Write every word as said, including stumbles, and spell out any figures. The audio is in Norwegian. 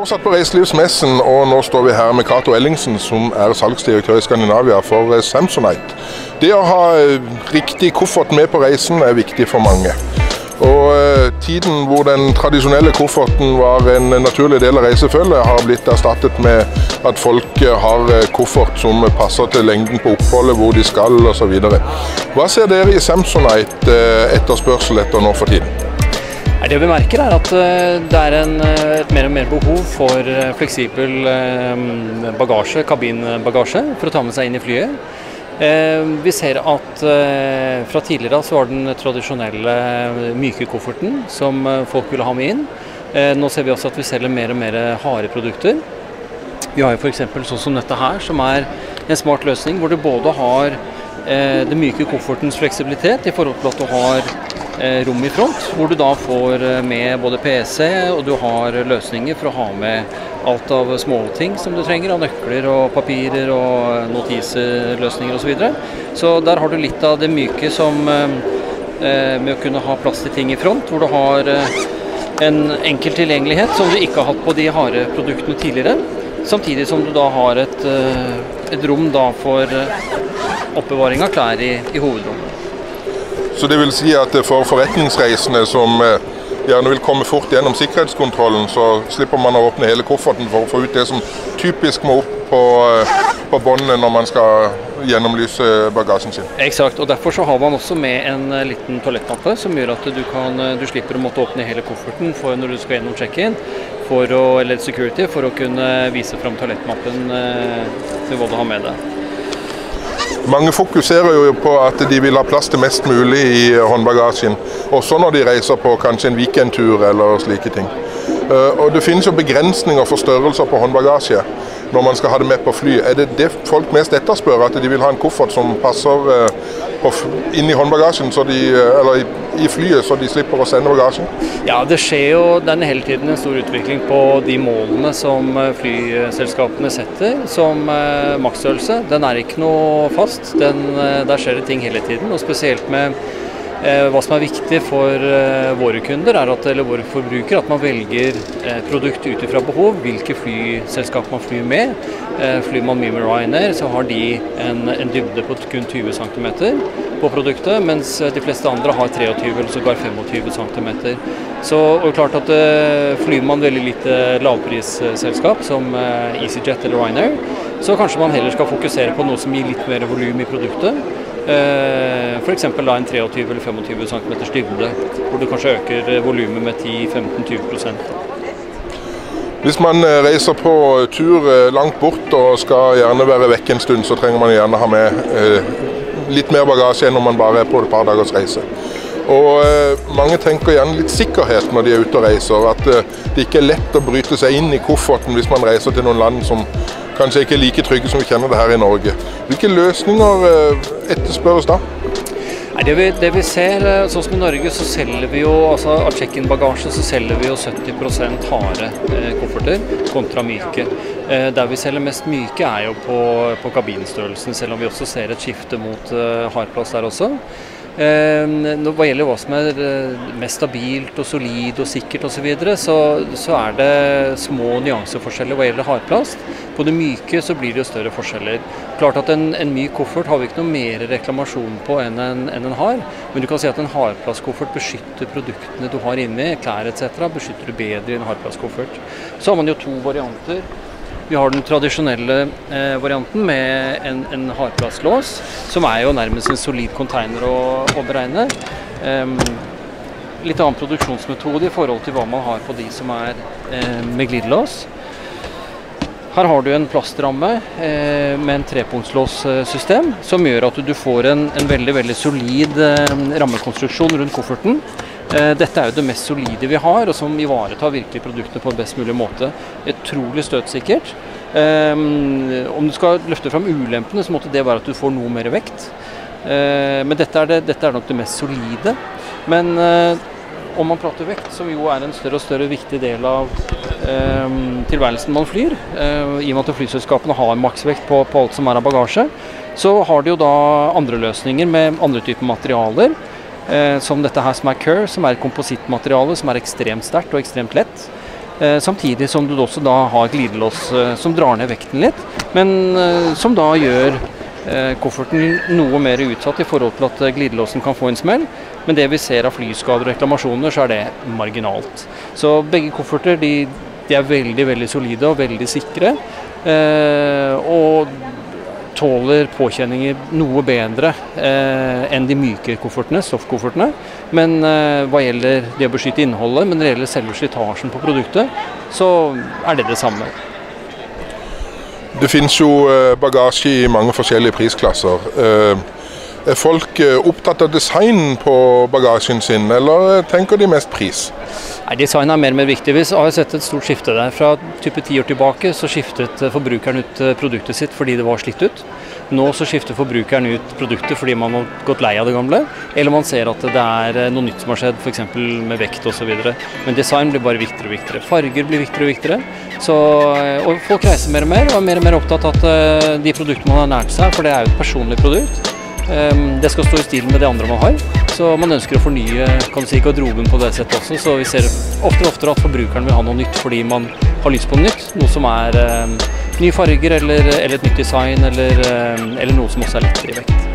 fortsatt på Reiselivsmessen, og nå står vi her med Cato Ellingsen, som er salgsdirektør i Skandinavia for Samsonite. Det å ha riktig koffert med på reisen er viktig for mange. Og tiden hvor den tradisjonelle kofferten var en naturlig del av reisefølget, har blitt erstattet med at folk har koffert som passer til lengden på oppholdet, hvor de skal og så videre. Hva ser dere i Samsonite etterspørsel etter nå for tiden? Det vi merker er at det er en, et mer og mer behov for fleksibel bagasje, kabinbagasje, for å ta med seg inn i flyet. Vi ser at fra tidligere så var den tradisjonelle myke kofferten som folk ville ha med inn. Nå ser vi også at vi selger mer og mer harde produkter. Vi har jo for eksempel sånn som dette her, som er en smart løsning, hvor du både har den myke koffertens fleksibilitet i forhold til at du har rom i front, hvor du da får med både P C, og du har løsninger for å ha med alt av småting som du trenger, av nøkler og papirer og notiseløsninger og så videre. Så der har du litt av det myke som med å kunne ha plass til ting i front, hvor du har en enkel tilgjengelighet som du ikke har hatt på de harde produktene tidligere, samtidig som du da har et, et rom da for oppbevaring av klær i, i hovedrommet. Så det vil si at for forretningsreisende som gjerne vil komme fort gjennom sikkerhetskontrollen, så slipper man å åpne hele kofferten for å få ut det som typisk må opp på, på båndet når man skal gjennomlyse bagasjen sin. Eksakt, og derfor så har man også med en liten toalettmappe som gjør at du, kan, du slipper å måtte åpne hele kofferten for når du skal gjennom check-in, eller security, for å kunne vise frem toalettmappen til hva du har med deg. Mange fokuserer jo på at de vil ha plass til mest mulig i håndbagasjen, også når de reiser på kanskje en weekendtur eller slike ting. Og det finnes jo begrensninger for størrelser på håndbagasje når man skal ha det med på fly. Er det det folk mest etterspør, at de vil ha en koffert som passer på, inn i håndbagasjen, så de, eller i flyet, så de slipper å sende bagasjen? Ja, det skjer jo den hele tiden en stor utvikling på de målene som flyselskapene setter som maksstørrelse. Den er ikke noe fast, Den, der skjer det ting hele tiden, og spesielt med Eh, hva som er viktig for eh, våre kunder, er at, eller våre forbrukere, at man velger eh, produkt ut ifra behov, hvilke flyselskap man flyr med. Eh, flyr man mye med Ryanair, så har de en, en dybde på kun tjue centimeter på produktet, mens de fleste andre har treogtyve eller sågar tjuefem centimeter. Så og klart at eh, flyr man veldig lite lavprisselskap, som eh, EasyJet eller Ryanair, så kanskje man heller skal fokusere på noe som gir litt mer volum i produktet. For eksempel en treogtyve eller tjuefem centimeter dybde, hvor du kanskje øker volumet med ti til femten til tjue prosent. Hvis man reiser på tur langt bort og skal gjerne være vekk en stund, så trenger man gjerne ha med litt mer bagasje enn når man bare er på et par dagers reise. Og mange tenker gjerne litt sikkerhet når de er ute og reiser, at det ikke er lett å bryte seg inn i kofferten hvis man reiser til noen land som kanskje ikke er like trygge som vi kjenner det her i Norge. Hvilke løsninger etterspørres da? Det vi, det vi ser, sånn som i Norge, så selger vi jo, altså av check-in-bagasje, så selger vi jo sytti prosent harde eh, kofferter kontra myke. Eh, der vi selger mest myke er jo på, på kabinstørrelsen, selv om vi også ser et skifte mot eh, hardplass der også. Eh, hva gjelder hva som er mest stabilt og solid og sikkert og så videre, så, så er det små nyanseforskjeller hva gjelder hardplast. På det myke så blir det jo større forskjeller. Klart at en, en myk koffert har vi ikke noe mer reklamasjon på enn en, enn en hard, men du kan si at en hardplastkoffert beskytter produktene du har inni, klær et cetera, beskytter du bedre i en hardplastkoffert. Så har man jo to varianter. Vi har den tradisjonelle eh, varianten med en, en hardplastlås, som er jo nærmest en solid container å, å beregne. Um, litt annen produksjonsmetode i forhold til hva man har på de som er eh, med glidelås. Her har du en plastramme eh, med en trepunktslåssystem, som gjør at du får en, en veldig, veldig solid eh, rammekonstruksjon rundt kofferten. Dette er jo det mest solide vi har, og som ivaretar virkelig produktene på en best mulig måte. Utrolig støtsikkert. Um, om du skal løfte fram ulempene, så måtte det være at du får noe mer vekt. Uh, men dette er, det, dette er nok det mest solide. Men uh, om man prater vekt, som jo er en større og større viktig del av um, tilværelsen man flyr, uh, i og med at flyselskapene har maksvekt på, på alt som er av bagasje, så har de jo da andre løsninger med andre typer materialer. Eh, som dette her som er Kerr, som er et komposittmateriale som er ekstremt sterkt og ekstremt lett. Eh, samtidig som du også da har glidelås eh, som drar ned vekten litt, men eh, som da gjør eh, kofferten noe mer utsatt i forhold til at eh, glidelåsen kan få en smell. Men det vi ser av flyskader og reklamasjoner, så er det marginalt. Så begge kofferter de, de er veldig, veldig solide og veldig sikre. Eh, og tåler påkjenninger noe bedre eh, enn de myke koffertene, stoftkoffertene. Men eh, hva gjelder det å beskytte innholdet, men når det gjelder selve slitasjen på produktet, så er det det samme. Det finnes jo bagasje i mange forskjellige prisklasser. Er folk opptatt av design på bagasjen sin, eller tenker de mest pris? Nei, design er mer og mer viktig. Vi har sett et stort skifte der. Fra type ti år tilbake så skiftet forbrukeren ut produktet sitt fordi det var slitt ut. Nå så skifter forbrukeren ut produktet fordi man har gått lei av det gamle, eller man ser at det er noe nytt som har skjedd, f.eks. med vekt og så videre. Men design blir bare viktigere og viktigere. Farger blir viktigere og viktigere. Så, og folk reiser mer og mer, og er mer og mer opptatt av at de produktene man har nært seg, for det er jo et personlig produkt. Det skal stå i stil med det andre man har, så man ønsker å fornye, kan du si, garderoben på det settet også, så vi ser oftere og oftere at forbrukeren vil ha noe nytt fordi man har lyst på noe nytt, noe som er eh, nye farger eller, eller et nytt design eller, eh, eller noe som også er lettere i vekt.